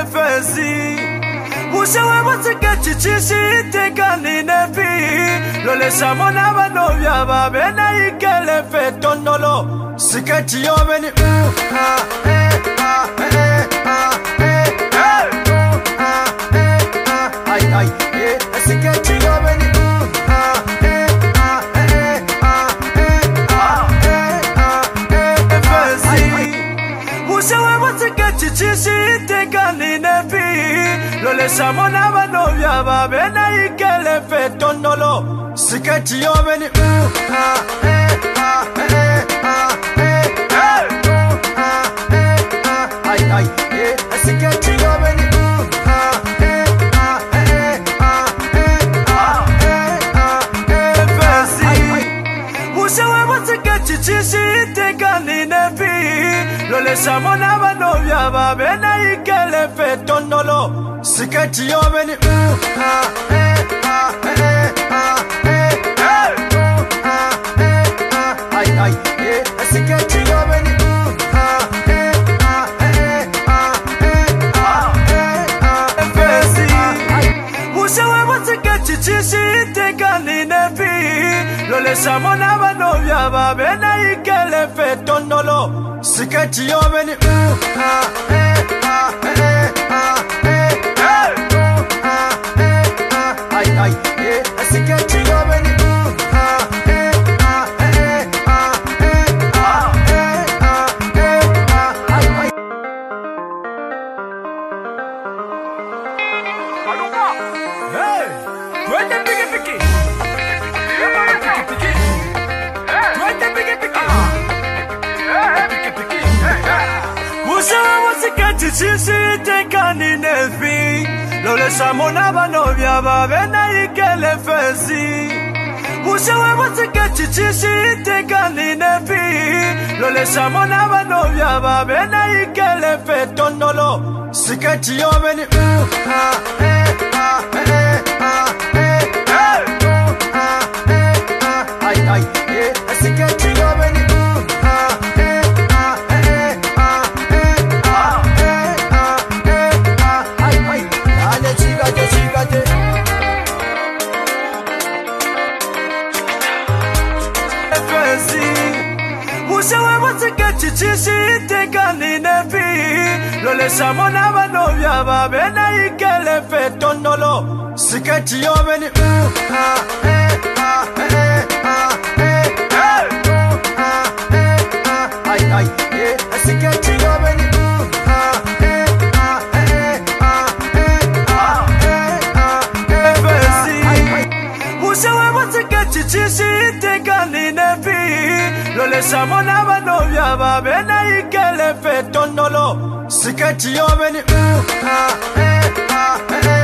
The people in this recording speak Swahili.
fezi Ushawe motike chichishi tekani nefi Lole shamona banovya babena ikele fetondolo Siketi yobeni Siketi yobeni Ushawe motike chichishi tekani nefi Lole shamona banovya babena ikele fetondolo Siketi yobeni Siketi yobeni Ushawe motike chichishi tekani nefi Lole shamona banovya babena ikele fetondolo Siketi yobeni Siketi yobeni Ushawe motike chichishi tekani nefi Lole shamona banovya babena ikele fetondolo Siketi yobeni Siketi yobeni Chichishi tekani nefi Lole shamona banovya babena ikele fezi Ushawe motike chichishi tekani nefi Lole shamona banovya babena ikele fetondolo Siketi yobeni Siketi yobeni Ushawe motike chichishi tekani nefi Lole shamona banovya babena ikele fetondolo Siketi yobeni Siketi yobeni Ushawe motike chichishi tekani nefi Lole shamona banovya babena ikele fetondolo Siketi yobeni